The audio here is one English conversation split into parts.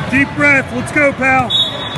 Deep breath. Let's go, pal.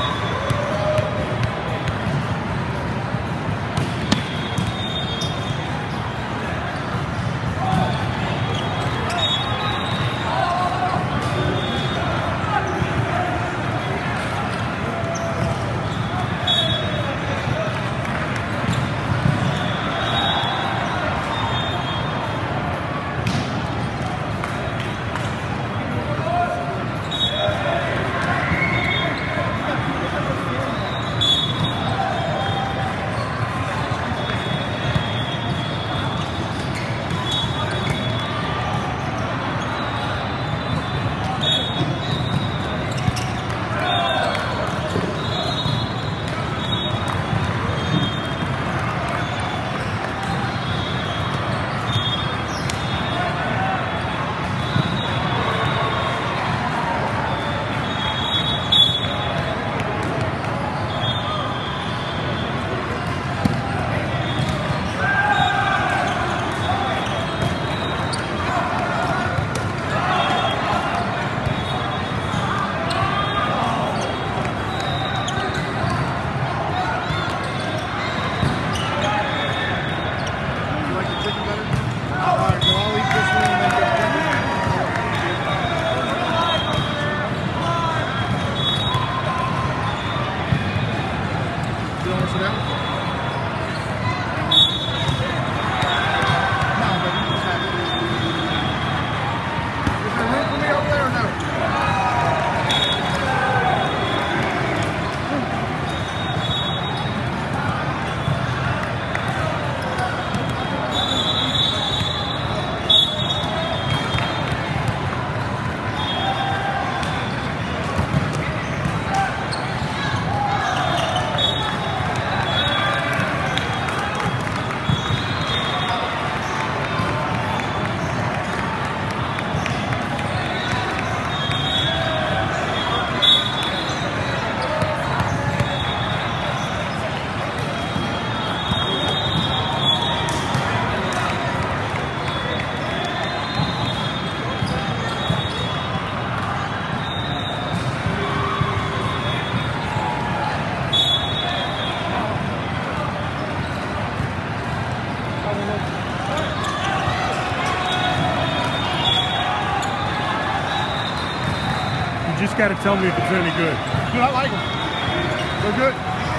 Just got to tell me if it's any good. Dude, I like them. They're good.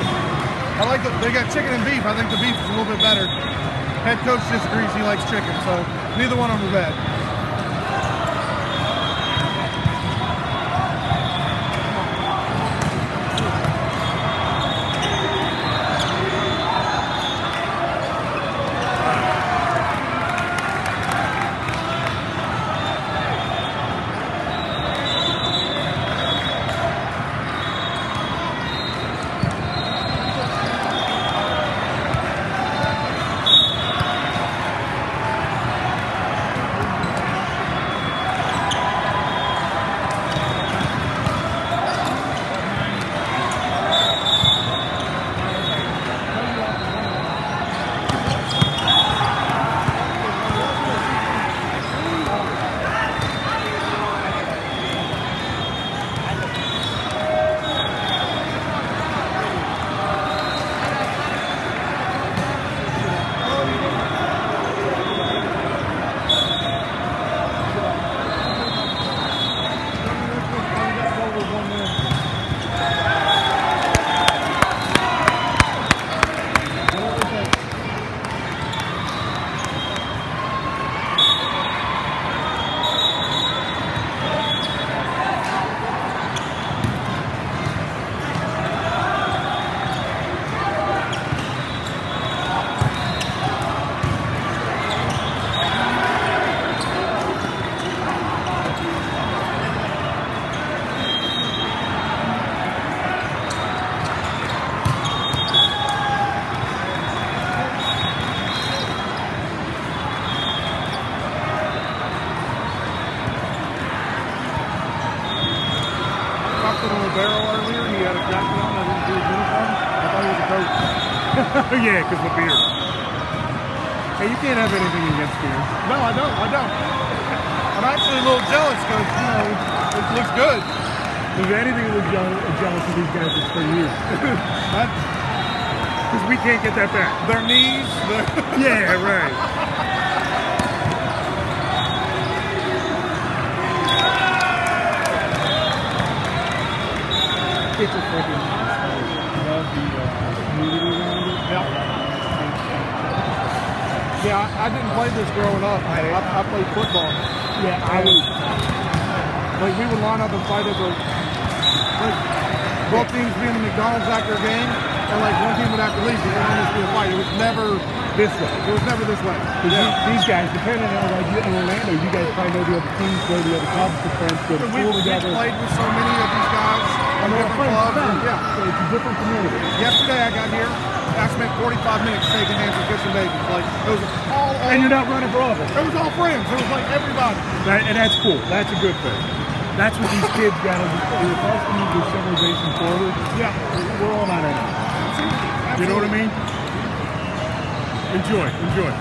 I like them. They got chicken and beef. I think the beef is a little bit better. Head coach disagrees. He likes chicken, so neither one of them are bad. Yeah, because of the beard. Hey, you can't have anything against beard. No, I don't. I'm actually a little jealous because, you know, it looks good. If anything was jealous of these guys, it's for you. Because we can't get that back. Their knees. Yeah, right. It's a freaking love the community around it. Yeah, I didn't play this growing up. I played football. Yeah, I was. Like we would line up and fight over. Like both teams being in the McDonald's after a game, and like one team would have to leave, and then there would be a fight. It was never This way. It was never this way. These guys, depending on like in Orlando, you guys probably know the other teams, go to the other clubs, the friends, go to school together. We played with so many of these guys on different clubs. Yeah, so it's a different community. Yesterday I got here. I spent 45 minutes shaking hands with kissing babies. Like it was all. And you're not running for office. It was all friends. It was like everybody. And that's cool. That's a good thing. That's what these kids got to do. If that's to move their civilization forward, yeah, we're all on it. Absolutely. You know what I mean? Enjoy.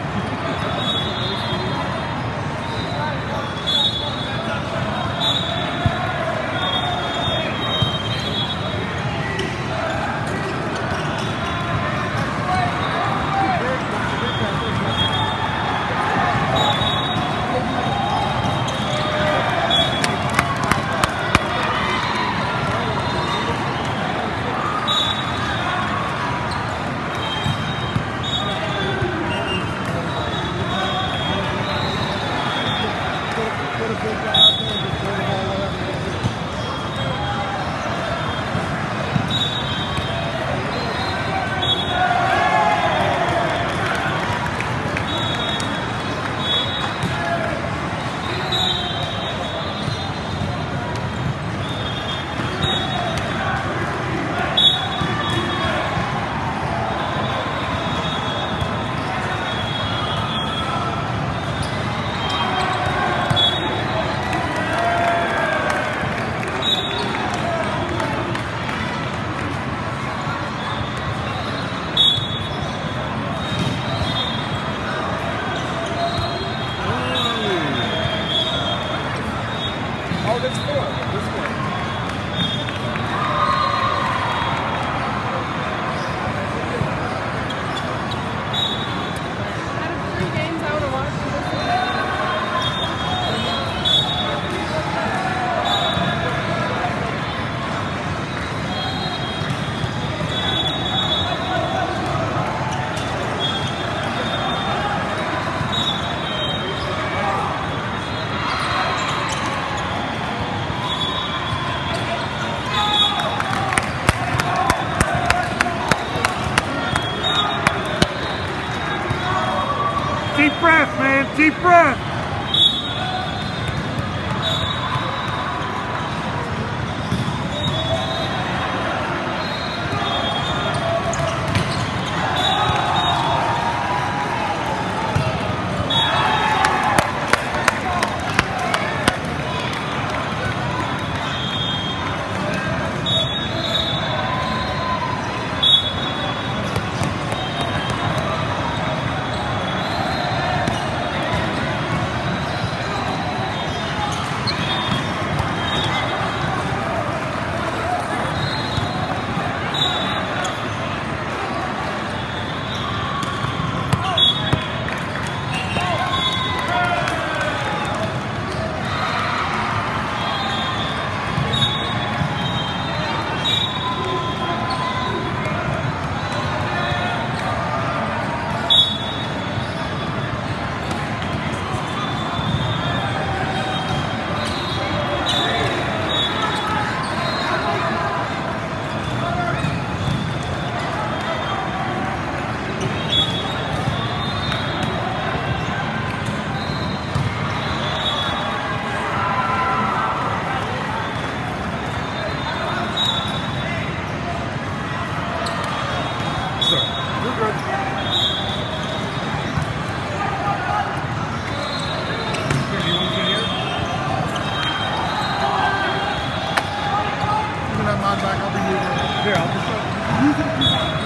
Deep breath, man. Deep breath. Back, I'll be moving. Here, I'll just use it if you want.